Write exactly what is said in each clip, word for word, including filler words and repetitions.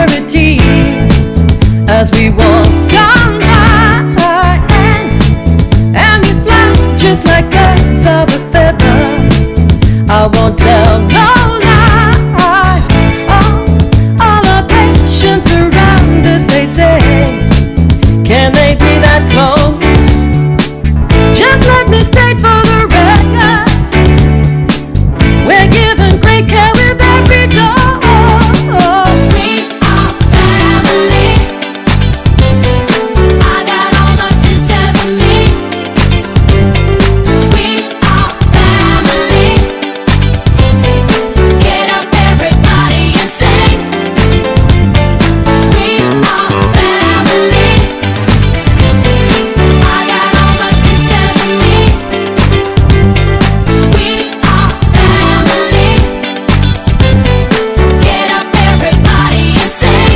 prosperity as we walk down high and, and we fly just like birds of a feather. I won't tell no lie. Oh, all our patients around us, they say, can they be that close? Just let me state for the record, we're given great care with every door. We are family. I got all my sisters and me. We are family. Get up everybody and sing. We are family. I got all my sisters and me. We are family. Get up everybody and sing.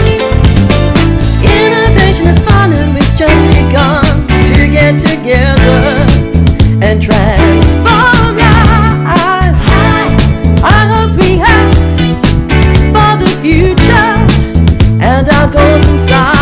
Innovation is fun and we've just begun to get together and transform lives. Our hopes we have for the future and our goals inside.